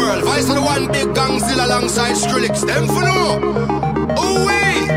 world. Vice of the one big gangzilla alongside Skrillex. Them for no. Oh wait.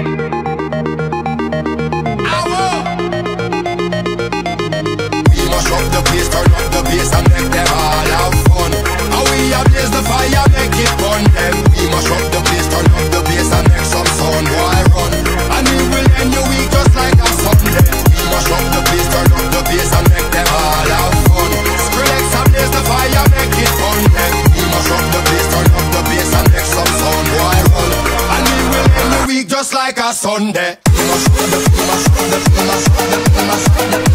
We must rock the place, turn up the bass and make them all have fun. And we ablaze the fire, make it burn them. We must rock the place, turn up the bass and make some sound. Why run? And we will end your week just like a Sunday. We must rock the place, turn up the bass and make them all have fun. Skrillex ablaze the fire, make it burn them. We must rock the place, turn up the bass and make some sound. Why run? And we will end your week just like a Sunday. We must rock the